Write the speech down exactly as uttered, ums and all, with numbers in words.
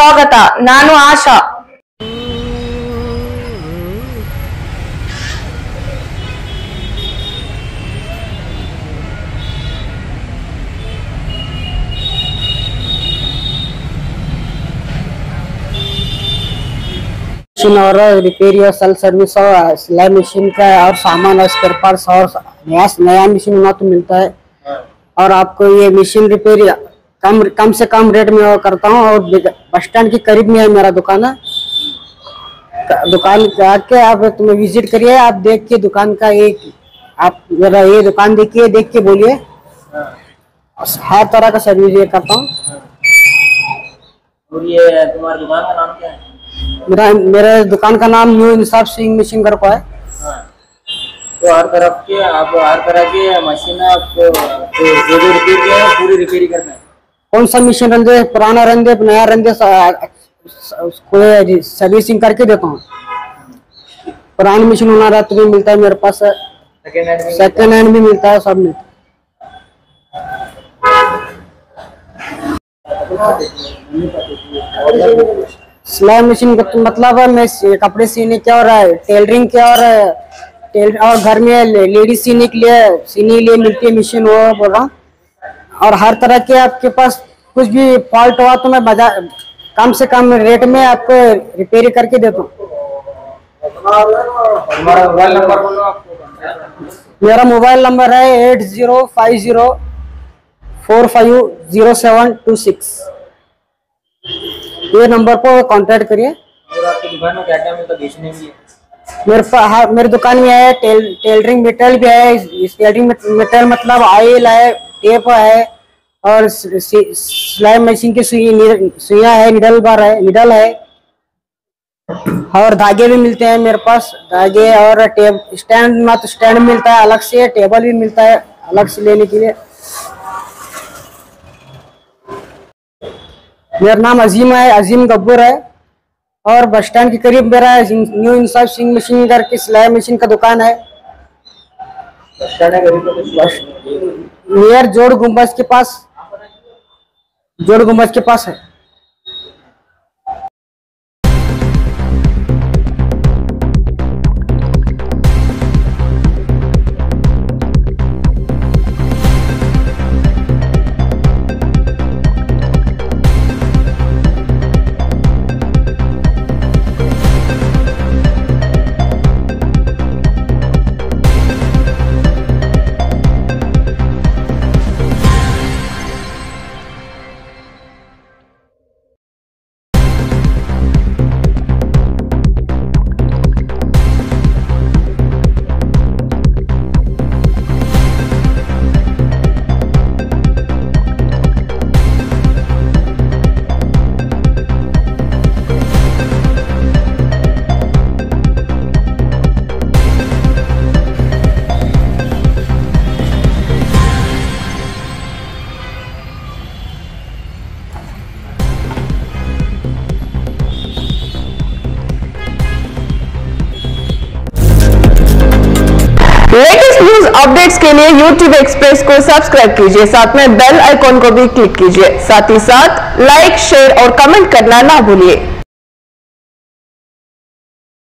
ಸ್ವಾಗತ. ನಾನು ಆಶಾ. मशीन और रिपेयर और सेल सर्विस और सिलाई मशीन का और सामान और स्पेयर पार्ट्स और नया नया मशीन होना तो मिलता है। और आपको ये मशीन रिपेयर कम कम से कम रेट में करता हूँ और बस स्टैंड के करीब में है मेरा दुकान है। दुकान आके आप तुम्हें विजिट करिए, आप देख के दुकान का एक आप मेरा ये दुकान देखिए, देख के बोलिए। हर तरह का सर्विस ये करता हूँ। और ये तुम्हारी दुकान का नाम क्या है? मेरा मेरे दुकान का नाम न्यू इंसाफ स्विंग मशीन घर को है। हाँ। तो हर तरफ के आप हर तरह के मशीन आपको तो जो जो रिपेयर किया है पूरी रिपेयर करना है। कौन सा मशीन रंदे, पुराना रंदे, नया रंदे, उसको सर्विसिंग करके देता हूँ। पुरानी मशीन होना रहता भी मिलता है मेरे पास, सेकेंड हैंड सेकेंड हैंड भी मिलता है, सब मिलता है। सिलाई मशीन का मतलब है मैं कपड़े सीने के और टेलरिंग के और टेल और घर में लेडीज सीने के लिए सीने लिए मिलती है मशीन, वो बोल रहा हूँ। और हर तरह के आपके पास कुछ भी फॉल्ट हुआ तो मैं बाजार कम से कम रेट में आपको रिपेयर करके देता हूँ। हमारा मोबाइल नंबर बोलो आपको। मेरा मोबाइल नंबर है eight zero five zero four five zero seven two six. ये नंबर पर कांटेक्ट करिए। और आपकी दुकान में क्या क्या मिलता है बेचने के लिए? मेरे पास हाँ, मेरी दुकान में है टेल टेलरिंग मेटल भी है। इस टेलरिंग मेटल मतलब ऑयल है, टेप है और सिलाई मशीन की सुइयां है, निडल बार है, निडल है और धागे भी मिलते हैं मेरे पास। धागे और टेप स्टैंड ना तो स्टैंड मिलता है अलग से, टेबल भी मिलता है अलग से लेने के लिए। मेरा नाम अजीम है, अजीम गब्बर है और बस स्टैंड के करीब मेरा न्यू इंसाफ सिंह मशीन करके सिलाई मशीन का दुकान है। नियर जोड़ गुम्बज के पास, जोड़ गुम्बज के पास है। लेटेस्ट न्यूज अपडेट्स के लिए यूट्यूब एक्सप्रेस को सब्सक्राइब कीजिए, साथ में बेल आइकॉन को भी क्लिक कीजिए। साथ ही साथ लाइक, शेयर और कमेंट करना ना भूलिए।